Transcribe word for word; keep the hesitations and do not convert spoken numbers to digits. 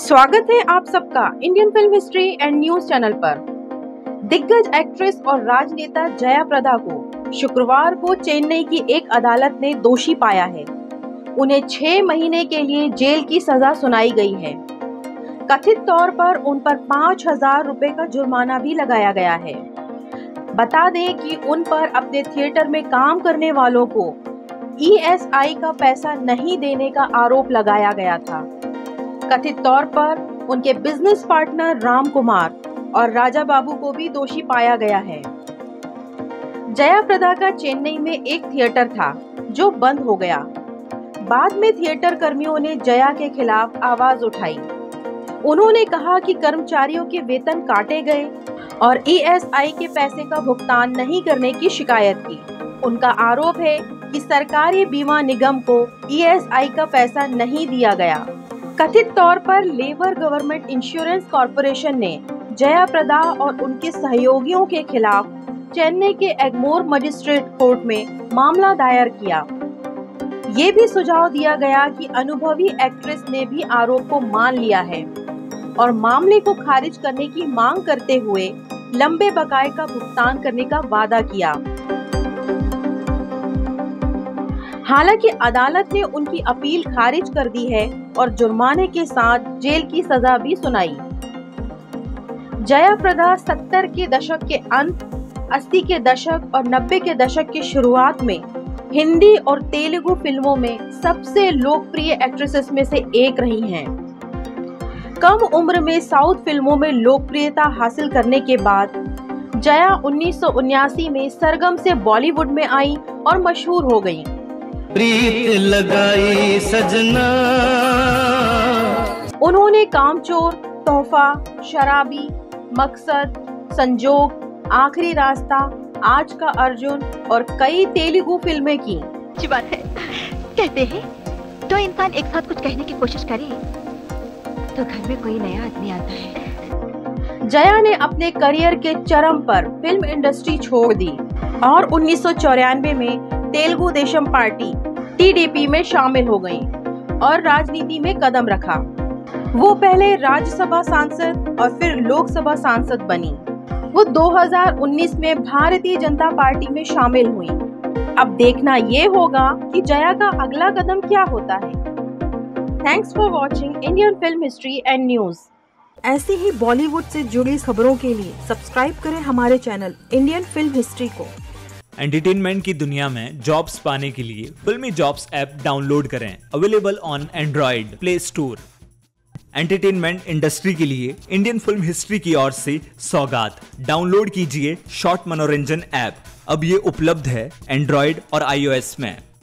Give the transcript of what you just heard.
स्वागत है आप सबका Indian film history and news channel पर। दिग्गज एक्ट्रेस और राजनेता जया प्रदा को शुक्रवार को चेन्नई की एक अदालत ने दोषी पाया है। उन्हें छह महीने के लिए जेल की सजा सुनाई गई है। कथित तौर पर उन पर पाँच हजार रुपए का जुर्माना भी लगाया गया है। बता दें कि उन पर अपने थिएटर में काम करने वालों को ई एस आई का पैसा नहीं देने का आरोप लगाया गया था। कथित तौर पर उनके बिजनेस पार्टनर राम कुमार और राजा बाबू को भी दोषी पाया गया है। जया प्रदा का चेन्नई में एक थिएटर था जो बंद हो गया। बाद में थिएटर कर्मियों ने जया के खिलाफ आवाज उठाई। उन्होंने कहा कि कर्मचारियों के वेतन काटे गए और ई एस आई के पैसे का भुगतान नहीं करने की शिकायत की। उनका आरोप है कि सरकारी बीमा निगम को ई एस आई का पैसा नहीं दिया गया। कथित तौर पर लेबर गवर्नमेंट इंश्योरेंस कॉरपोरेशन ने जया प्रदा और उनके सहयोगियों के खिलाफ चेन्नई के एग्मोर मजिस्ट्रेट कोर्ट में मामला दायर किया। ये भी सुझाव दिया गया कि अनुभवी एक्ट्रेस ने भी आरोप को मान लिया है और मामले को खारिज करने की मांग करते हुए लंबे बकाये का भुगतान करने का वादा किया। हालांकि अदालत ने उनकी अपील खारिज कर दी है और जुर्माने के साथ जेल की सजा भी सुनाई। जया प्रदा सत्तर के दशक के अंत, अस्सी के दशक और नब्बे के दशक की शुरुआत में हिंदी और तेलुगु फिल्मों में सबसे लोकप्रिय एक्ट्रेसेस में से एक रही हैं। कम उम्र में साउथ फिल्मों में लोकप्रियता हासिल करने के बाद जया उन्नीस सौ उन्यासी में सरगम से बॉलीवुड में आई और मशहूर हो गयी। प्रीत लगाई सजना। उन्होंने कामचोर, तोहफा, शराबी, मकसद, संजोग, आखिरी रास्ता, आज का अर्जुन और कई तेलुगु फिल्में की। अच्छी बात है। कहते हैं तो इंसान एक साथ कुछ कहने की कोशिश करे तो घर में कोई नया आदमी आता है। जया ने अपने करियर के चरम पर फिल्म इंडस्ट्री छोड़ दी और उन्नीस सौ चौरानवे में Telugu Desam party T D P में शामिल हो गयी और राजनीति में कदम रखा। वो पहले राज्यसभा सांसद और फिर लोकसभा सांसद बनी। वो दो हज़ार उन्नीस में भारतीय जनता पार्टी में शामिल हुई। अब देखना ये होगा कि जया का अगला कदम क्या होता है। Thanks for watching Indian film history and news. ऐसी ही बॉलीवुड से जुड़ी खबरों के लिए सब्सक्राइब करें हमारे चैनल इंडियन फिल्म हिस्ट्री को। एंटरटेनमेंट की दुनिया में जॉब्स पाने के लिए फिल्मी जॉब्स ऐप डाउनलोड करें। Available on Android Play Store. Entertainment industry के लिए इंडियन फिल्म हिस्ट्री की ओर से सौगात। डाउनलोड कीजिए शॉर्ट मनोरंजन ऐप। अब ये उपलब्ध है एंड्रॉइड और आई ओ एस में।